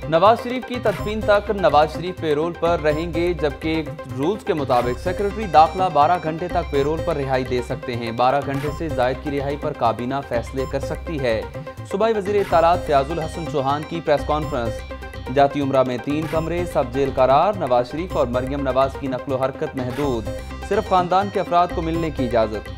नवाज शरीफ की तदफीन तक नवाज शरीफ पेरोल पर रहेंगे, जबकि रूल्स के मुताबिक सेक्रेटरी दाखिला 12 घंटे तक पेरोल पर रिहाई दे सकते हैं। 12 घंटे से जायद की रिहाई पर काबीना फैसले कर सकती है। सूबाई वजीर इत्तलात फयाजुल हसन चौहान की प्रेस कॉन्फ्रेंस। जाती उम्रा में 3 कमरे सब जेल करार। नवाज शरीफ और मरियम नवाज की नकलो हरकत महदूद, सिर्फ खानदान के अफराद को मिलने की इजाजत।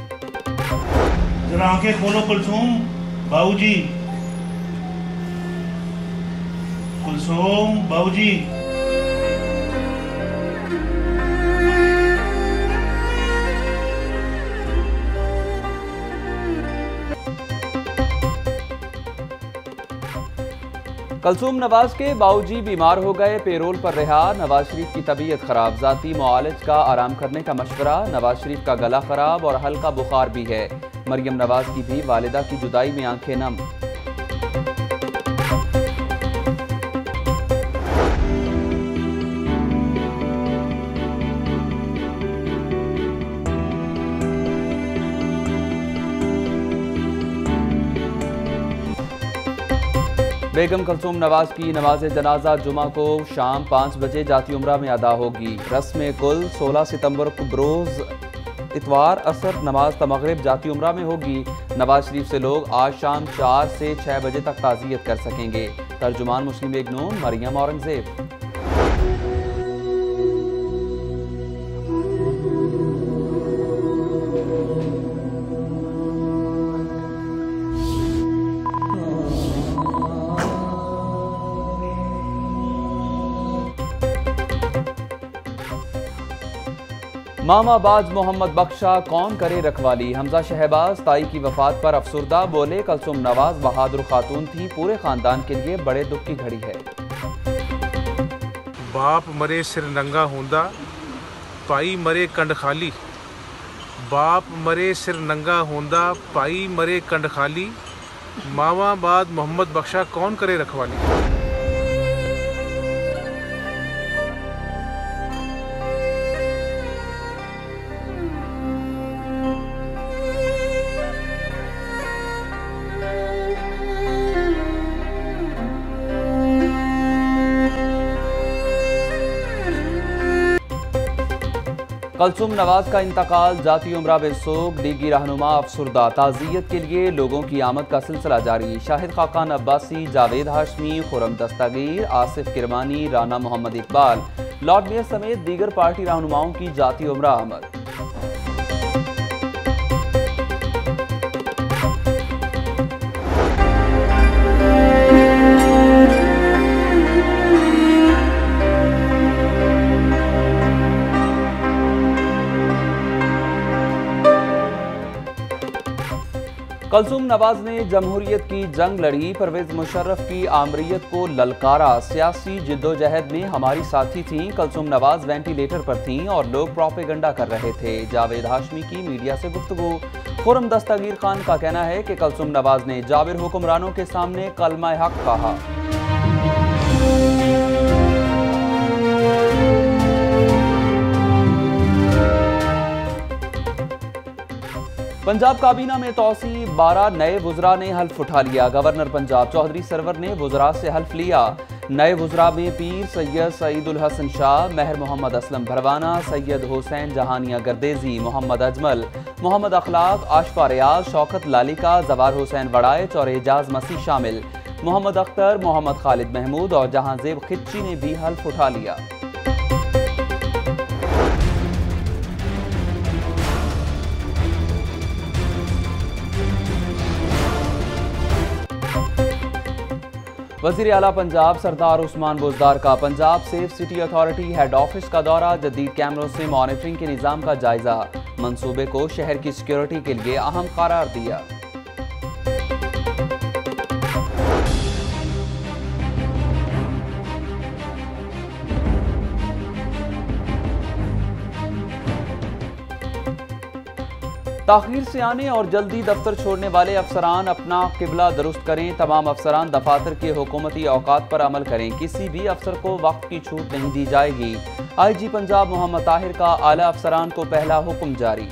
जरा आंखें खोलो कुलसूम बाबूजी, कुलसूम बाबूजी। कुलसूम नवाज के बाऊजी बीमार हो गए, पेरोल पर रिहा। नवाज शरीफ की तबीयत खराब, जाती मुआलिज का आराम करने का मशवरा। नवाज शरीफ का गला खराब और हल्का बुखार भी है। मरियम नवाज की भी वालिदा की जुदाई में आंखें नम। बेगम कुलसूम नवाज की नमाज जनाजा जुमा को शाम 5 बजे जाती उम्रा में अदा होगी। रस्म कुल 16 सितंबर को बरोज इतवार असर नमाज तमगरिब जाती उम्रा में होगी। नवाज शरीफ से लोग आज शाम 4 से 6 बजे तक ताज़ियत कर सकेंगे। तर्जुमान मुस्लिम लीग नून मरियम औरंगजेब। मामाबाज मोहम्मद बख्शा कौन करे रखवाली। हमजा शहबाज ताई की वफात पर अफसुर्दा, बोले कुलसूम नवाज बहादुर खातून थी, पूरे खानदान के लिए बड़े दुख की घड़ी है। बाप मरे सिर नंगा होंदा, पाई मरे कंड खाली। बाप मरे सिर नंगा होंदा, पाई मरे कंड खाली। मामाबाद मोहम्मद बख्शा कौन करे रखवाली। कुलसूम नवाज का इंतकाल, जाती उम्रा में सोग, लीगी रहनुमा अफसुर्दा। ताज़ियत के लिए लोगों की आमद का सिलसिला जारी। शाहिद खाकान अब्बासी, जावेद हाशमी, खुरम दस्तगीर, आसिफ किरमानी, राना मोहम्मद इकबाल, लॉर्ड मेयर समेत दीगर पार्टी रहनुमाओं की जाती उम्रा आमद। कुलसूम नवाज ने जमहूरियत की जंग लड़ी, परवेज मुशर्रफ की आमरीयत को ललकारा। सियासी जिद्दोजहद में हमारी साथी थीं। कुलसूम नवाज वेंटिलेटर पर थीं और लोग प्रोपेगेंडा कर रहे थे। जावेद हाशमी की मीडिया से गुफ्तगू। खुरम दस्तगीर खान का कहना है कि कुलसूम नवाज ने जाबिर हुक्मरानों के सामने कलमा हक कहा। पंजाब काबीना में तोसी, 12 नए वुज़रा ने हल्फ उठा लिया। गवर्नर पंजाब चौधरी सरवर ने वुज़रा से हल्फ लिया। नए वुज़रा में पीर सैयद सईदुल हसन शाह, महर मोहम्मद असलम भरवाना, सैयद हुसैन जहानिया गर्देजी, मोहम्मद अजमल, मोहम्मद अखलाक, आशफा रियाज, शौकत लालिका, जवार हुसैन वड़ाइच और एजाज मसीह शामिल। मोहम्मद अख्तर, मोहम्मद खालिद महमूद और जहांजेब खिच्ची ने भी हल्फ उठा लिया। वज़ीर आला पंजाब सरदार उस्मान बुज़दार का Punjab safe city authority head office का दौरा। जदीद कैमरों से मॉनिटरिंग के निज़ाम का जायजा। मंसूबे को शहर की सिक्योरिटी के लिए अहम करार दिया। ताख़ीर से आने और जल्दी दफ्तर छोड़ने वाले अफसरान अपना किबला दुरुस्त करें। तमाम अफसरान दफातर के हुकूमती औकात पर अमल करें। किसी भी अफसर को वक्त की छूट नहीं दी जाएगी। IG पंजाब मोहम्मद ताहिर का आला अफसरान को पहला हुक्म जारी।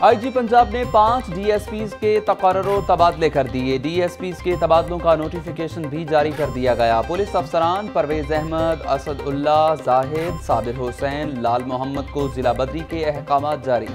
IG पंजाब ने 5 DSPs के तकर्रो तबादले कर दिए। DSPs के तबादलों का नोटिफिकेशन भी जारी कर दिया गया। पुलिस अफसरान परवेज अहमद, असदुल्ला, जाहिद, साबिर हुसैन, लाल मोहम्मद को जिला बदरी के अहकामात जारी।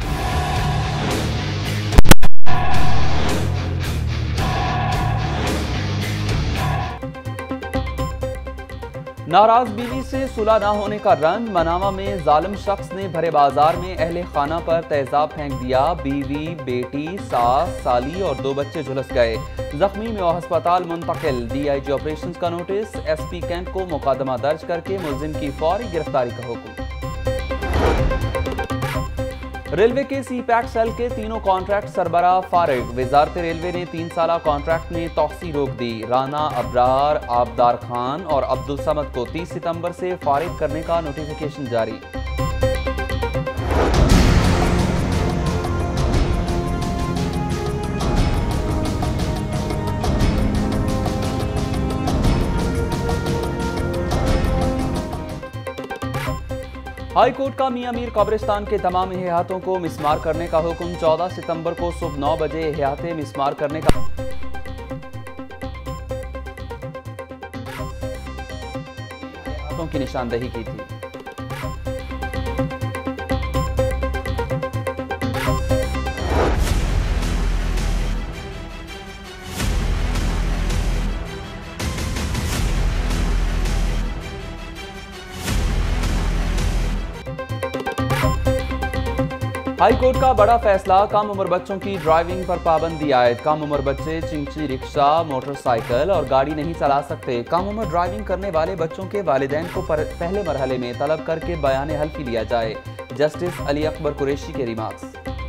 नाराज बीवी से सुलह न होने का रंज। मनावा में जालिम शख्स ने भरे बाजार में अहले खाना पर तेजाब फेंक दिया। बीवी, बेटी, सास, साली और 2 बच्चे झुलस गए। जख्मी में अस्पताल मुंतकिल। DIG ऑपरेशंस का नोटिस। SP कैंट को मुकदमा दर्ज करके मुलजिम की फौरी गिरफ्तारी का हुक्म। रेलवे के CPAC सेल के तीनों कॉन्ट्रैक्ट सरबराह फारिग। वजारत रेलवे ने 3 साला कॉन्ट्रैक्ट में तौसी रोक दी। राना अब्रार, आबदार खान और अब्दुल समद को 30 सितंबर से फारिग करने का नोटिफिकेशन जारी। हाई कोर्ट का मियां मीर कब्रिस्तान के तमाम एहतियातों को मिसमार करने का हुक्म। 14 सितंबर को सुबह 9 बजे एहतियातें मिसमार करने का एहतियातों की निशानदही की थी। हाई कोर्ट का बड़ा फैसला। कम उम्र बच्चों की ड्राइविंग पर पाबंदी आयद। कम उम्र बच्चे चिंची रिक्शा, मोटरसाइकिल और गाड़ी नहीं चला सकते। कम उम्र ड्राइविंग करने वाले बच्चों के वालिदैन को पहले मरहले में तलब करके बयान हल्फी लिया जाए। जस्टिस अली अकबर कुरैशी के रिमार्क्स।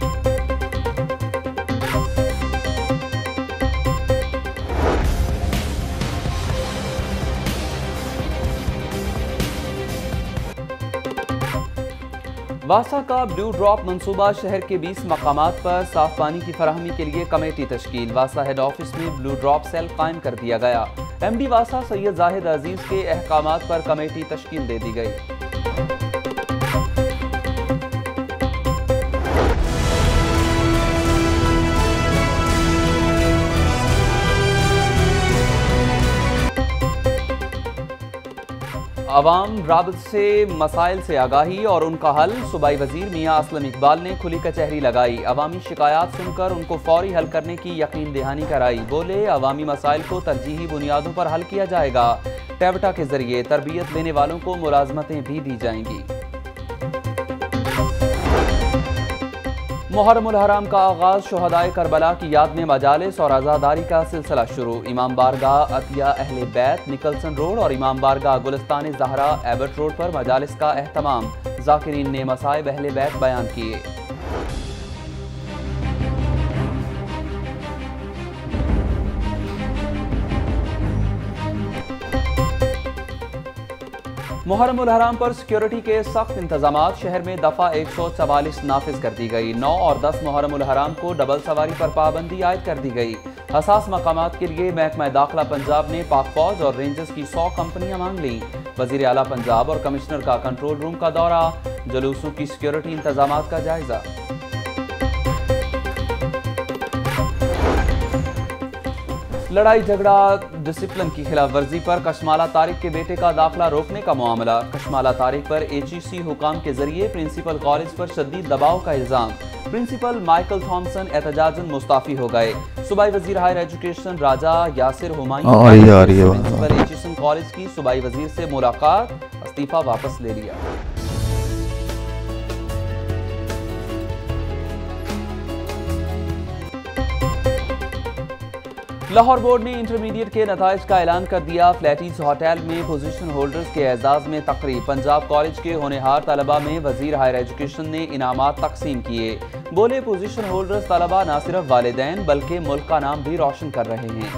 वासा का ब्लू ड्रॉप मंसूबा। शहर के 20 मकामात पर साफ पानी की फराहमी के लिए कमेटी तश्कील। वासा हेड ऑफिस में ब्लू ड्रॉप सेल कायम कर दिया गया। MD वासा सैयद जाहिद अजीज के अहकामात पर कमेटी तश्कील दे दी गई। अवाम राबत से मसाइल से आगाही और उनका हल। सूबाई वजीर मियां असलम इकबाल ने खुली कचहरी लगाई। अवामी शिकायत सुनकर उनको फौरी हल करने की यकीन दहानी कराई। बोले, अवामी मसाइल को तरजीही बुनियादों पर हल किया जाएगा। टेवटा के जरिए तरबियत लेने वालों को मुलाजमतें भी दी जाएंगी। मुहर्रमुल हराम का आगाज। शुहदाए करबला की याद में मजालिस और आज़ादारी का सिलसिला शुरू। इमाम बारगाह अतिया अहले बैत निकलसन रोड और इमाम बारगाह गुलिस्तान ज़हरा एबट रोड पर मजालिस का एहतमाम। ज़ाकिरीन ने मसाइब अहले बैत बयान किए। मुहर्रमुल हराम पर सिक्योरिटी के सख्त इंतजामात। शहर में दफ़ा 144 नाफिज कर दी गई। 9 और 10 मुहर्रमुल हराम को डबल सवारी पर पाबंदी आयद कर दी गई। हसास मकामात के लिए महकमा दाखिला पंजाब ने पाक फौज और रेंजर्स की 100 कंपनियां मांग ली। वजीर आला पंजाब और कमिश्नर का कंट्रोल रूम का दौरा। जुलूसों की सिक्योरिटी इंतजामात का जायजा। लड़ाई झगड़ा डिसिप्लिन की खिलाफ वर्जी पर कशमाला तारिक के बेटे का दाखिला रोकने का मामला। कशमाला तारिक पर HEC हुकाम के जरिए प्रिंसिपल कॉलेज पर शदीद दबाव का इल्जाम। प्रिंसिपल माइकल थॉमसन एहतजाजन मुस्ताफी हो गए। सूबाई वजीर higher education Raja Yasir Humayun principal HEC college की सूबाई वजीर से मुलाकात। इस्तीफा वापस ले लिया। लाहौर बोर्ड ने इंटरमीडिएट के नताइज का ऐलान कर दिया। फ्लैटीज होटल में पोजीशन होल्डर्स के एजाज में तकरीब। पंजाब कॉलेज के होनहार तलबा में वजीर हायर एजुकेशन ने इनामात तकसीम किए। बोले, पोजीशन होल्डर्स तलबा न सिर्फ वालिदैन बल्कि मुल्क का नाम भी रोशन कर रहे हैं।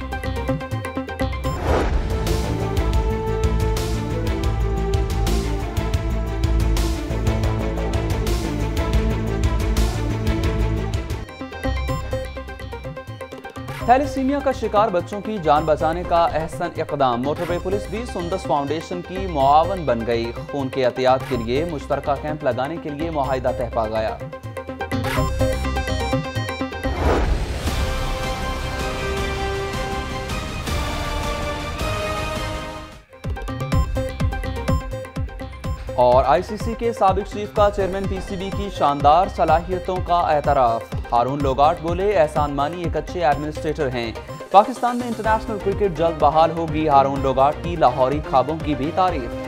थैलेसीमिया का शिकार बच्चों की जान बचाने का अहसन इक़दाम। मोटरवे पुलिस भी सुंदस फाउंडेशन की मुआवन बन गई। खून के एहतियात के लिए मुश्तरका कैंप लगाने के लिए मुआहिदा तय पा गया। और आईसीसी के साबिक चीफ का चेयरमैन पीसीबी की शानदार सलाहियतों का एतराफ। हारून लोगाट बोले, एहसान मानी एक अच्छे एडमिनिस्ट्रेटर हैं। पाकिस्तान में इंटरनेशनल क्रिकेट जल्द बहाल होगी। हारून लोगाट की लाहौरी ख्वाबों की भी तारीफ।